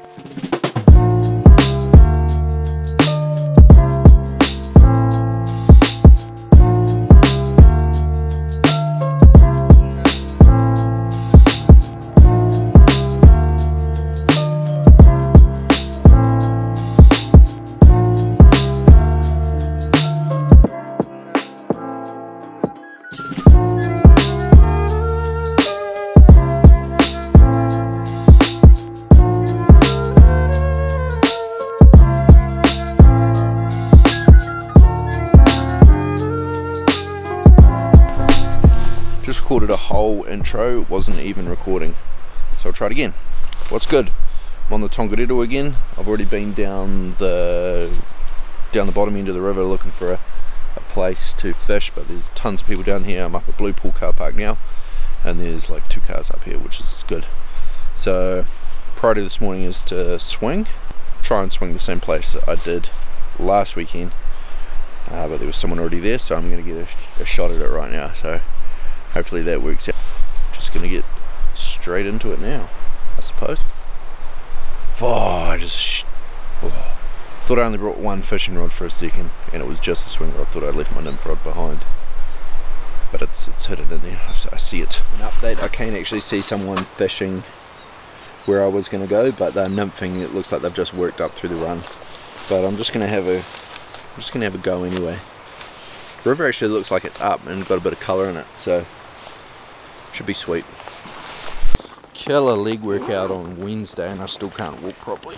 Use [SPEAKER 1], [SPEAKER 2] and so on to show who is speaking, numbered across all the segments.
[SPEAKER 1] Just recorded a whole intro, wasn't even recording, so I'll try it again. What's good? I'm on the Tongariro again. I've already been down the bottom end of the river looking for a place to fish, but there's tons of people down here. I'm up at Blue Pool car park now, and there's like 2 cars up here, which is good. So priority this morning is to try and swing the same place that I did last weekend, but there was someone already there, so I'm going to get a shot at it right now. So hopefully that works out. Just gonna get straight into it now, I suppose. Thought I only brought one fishing rod for a second, and it was just a swing rod. Thought I'd left my nymph rod behind, but it's hidden in there. I see it. An update: I can't actually see someone fishing where I was gonna go, but they're nymphing. It looks like they've just worked up through the run. But I'm just gonna have a go anyway. The river actually looks like it's up and got a bit of colour in it, so should be sweet. Killer leg workout on Wednesday and I still can't walk properly.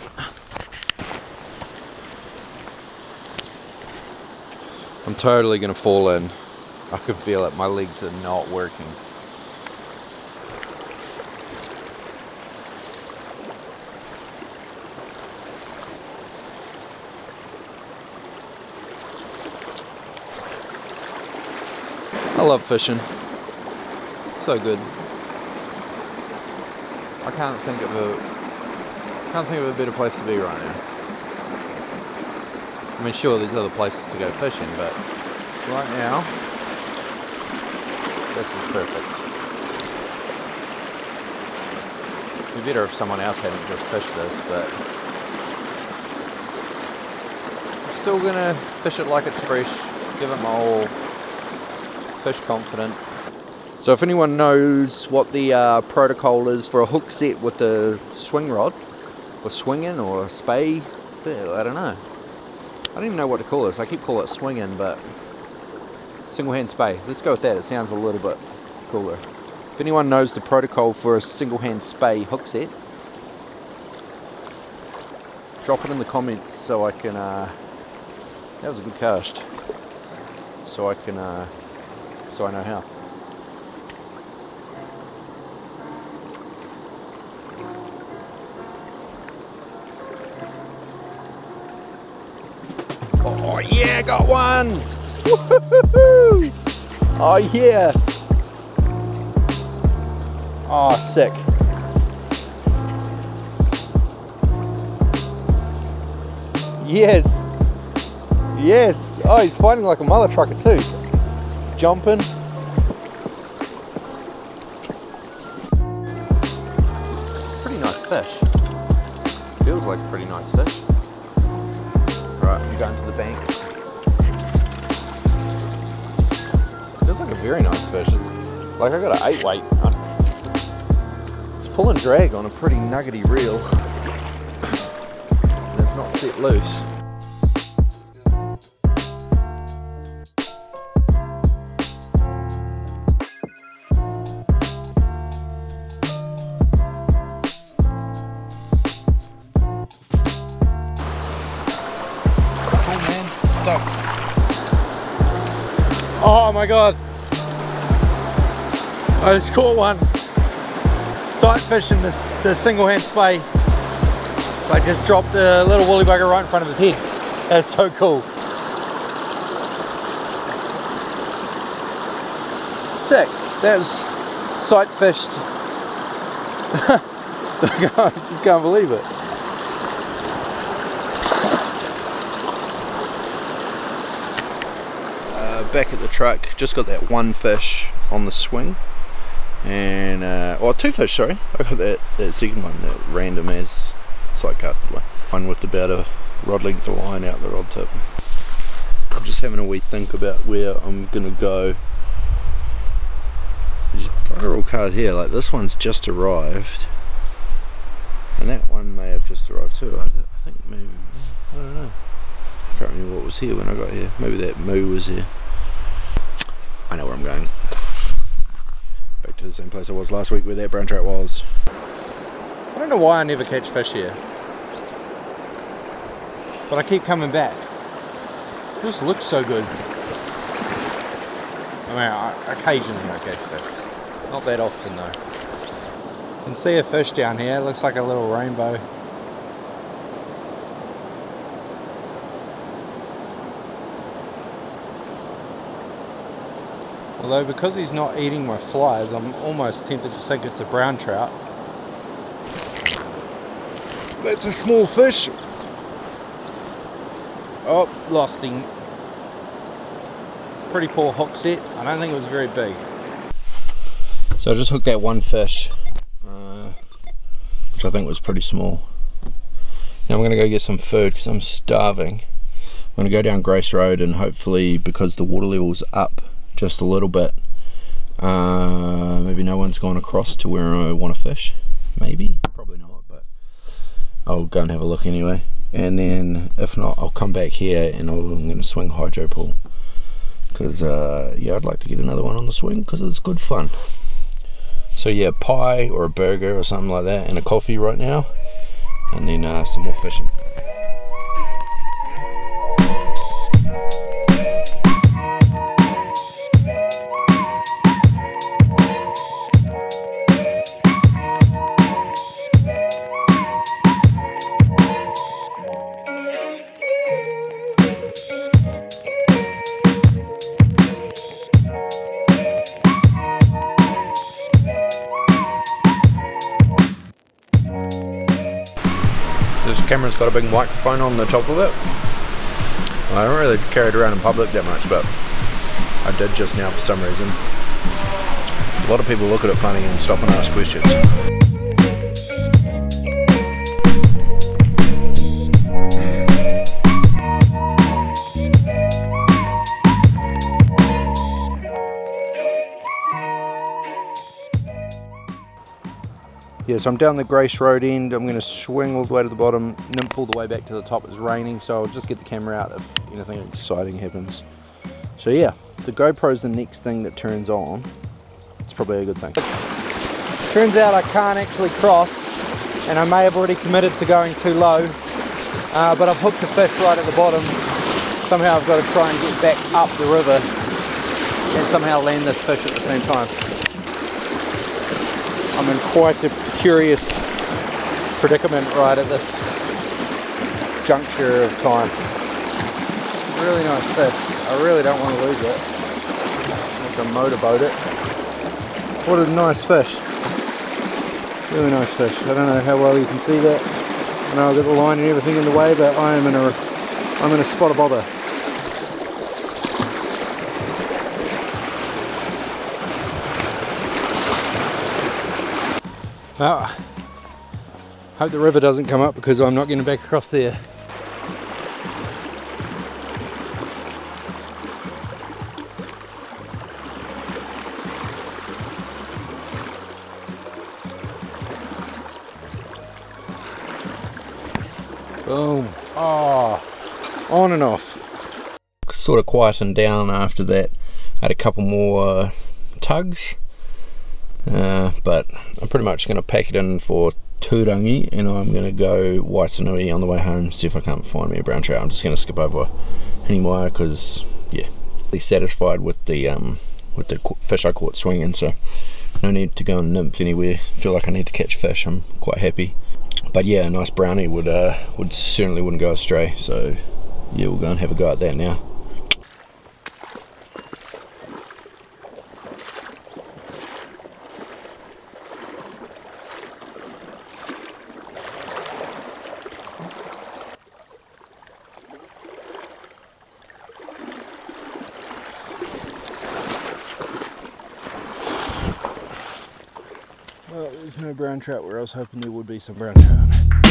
[SPEAKER 1] I'm totally gonna fall in. I can feel it, my legs are not working. I love fishing. It's so good. I can't think of a better place to be right now. I mean, sure, there's other places to go fishing, but right now, this is perfect. It'd be better if someone else hadn't just fished this, but I'm still gonna fish it like it's fresh, give it my all. Fish confident. So if anyone knows what the protocol is for a hook set with the swing rod, or swinging, or spay, I don't know. I don't even know what to call this. I keep calling it swinging, but single hand spay. Let's go with that. It sounds a little bit cooler. If anyone knows the protocol for a single hand spay hook set, drop it in the comments so I can. That was a good cast. So I can. So I know how. Oh yeah, got one! Woohoo! Oh yeah! Oh, sick. Yes! Yes! Oh, he's fighting like a mother trucker too. Jumping. It's a pretty nice fish. Feels like a pretty nice fish. Right, I'm going to the bank. Feels like a very nice fish. It's like I got an 8 weight. It's pull and drag on a pretty nuggety reel. And it's not set loose. Stuck. Oh my god, I just caught one sight fishing the single hand spay. I just dropped a little woolly bugger right in front of his head. That's so cool. Sick. That was sight fished. I just can't believe it. Back at the truck, just got that one fish on the swing, and or 2 fish, sorry. I got that second one, that random as side casted one with about a rod length of line out the rod tip. I'm just having a wee think about where I'm gonna go. There's bugger cars here, like this one's just arrived, and that one may have just arrived too. I think maybe, I don't know. I can't remember what was here when I got here. Maybe that moo was here. I know where I'm going. Back to the same place I was last week where that brown trout was. I don't know why I never catch fish here, but I keep coming back. It just looks so good. I mean, occasionally I catch fish. Not that often though. You can see a fish down here. It looks like a little rainbow. Although because he's not eating my flies, I'm almost tempted to think it's a brown trout. That's a small fish. Oh, lost him. Pretty poor hook set. I don't think it was very big. So I just hooked that one fish, which I think was pretty small. Now I'm going to go get some food because I'm starving. I'm going to go down Grace Road, and hopefully, because the water level's up just a little bit, maybe no one's gone across to where I want to fish. Maybe, probably not, but I'll go and have a look anyway. And then if not, I'll come back here and I'm going to swing hydro pull, because yeah, I'd like to get another one on the swing because it's good fun. So yeah, pie or a burger or something like that and a coffee right now, and then some more fishing. This camera's got a big microphone on the top of it. I don't really carry it around in public that much, but I did just now for some reason. A lot of people look at it funny and stop and ask questions. Yeah, so I'm down the Grace Road end. I'm going to swing all the way to the bottom, nymph all the way back to the top. It's raining, so I'll just get the camera out if anything exciting happens. So yeah, the GoPro's the next thing that turns on. It's probably a good thing. Turns out I can't actually cross, and I may have already committed to going too low, but I've hooked a fish right at the bottom. Somehow I've got to try and get back up the river and somehow land this fish at the same time. I'm in quite a curious predicament right at this juncture of time. Really nice fish. I really don't want to lose it. I have to motorboat it. What a nice fish. Really nice fish. I don't know how well you can see that. I know I've got the line and everything in the way, but I'm in a spot of bother. Well, hope the river doesn't come up because I'm not getting back across there. Boom. Oh, on and off. Sort of quietened down after that. I had a couple more tugs. But I'm pretty much going to pack it in for Turangi, and I'm going to go Waitanui on the way home, see if I can't find me a brown trout. I'm just going to skip over Hiniwaya because, yeah, really satisfied with the fish I caught swinging, so no need to go and nymph anywhere. Feel like I need to catch fish. I'm quite happy. But yeah, a nice brownie would certainly wouldn't go astray, so yeah, we'll go and have a go at that now. Well, There's no brown trout where I was hoping there would be some brown trout.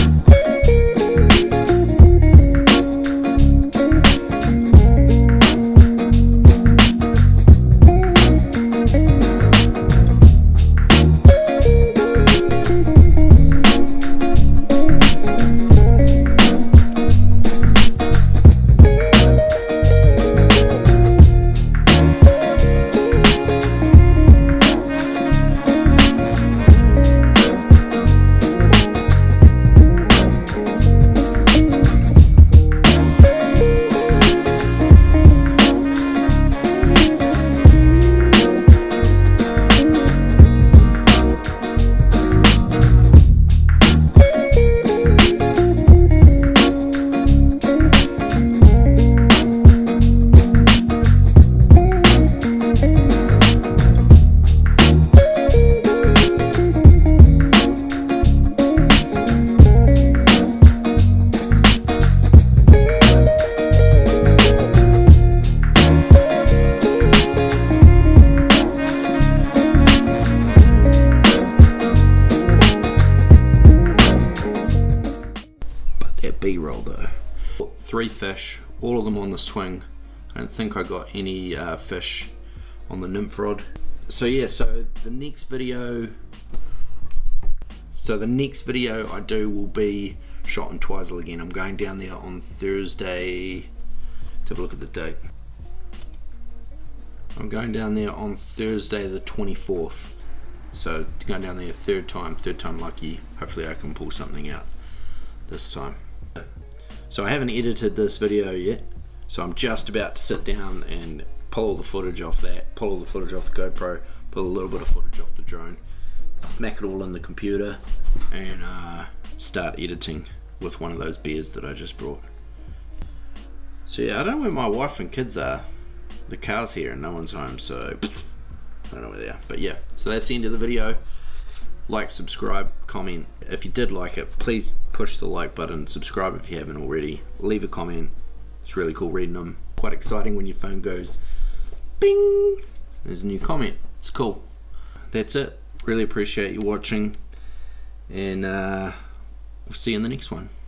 [SPEAKER 1] B-roll though. 3 fish, all of them on the swing. I don't think I got any fish on the nymph rod. So yeah, so the next video I do will be shot in Twizel again. I'm going down there on Thursday. Let's have a look at the date. I'm going down there on Thursday the 24th. So going down there third time lucky. Hopefully I can pull something out this time. So I haven't edited this video yet, so I'm just about to sit down and pull all the footage off that, pull all the footage off the GoPro, pull a little bit of footage off the drone, smack it all in the computer, and start editing with one of those beers that I just brought. So yeah, I don't know where my wife and kids are. The car's here and no one's home, so I don't know where they are. But yeah, so that's the end of the video. Like, subscribe, comment. If you did like it, please push the like button. Subscribe if you haven't already. Leave a comment. It's really cool reading them. Quite exciting when your phone goes bing. There's a new comment. It's cool. That's it. Really appreciate you watching, and we'll see you in the next one.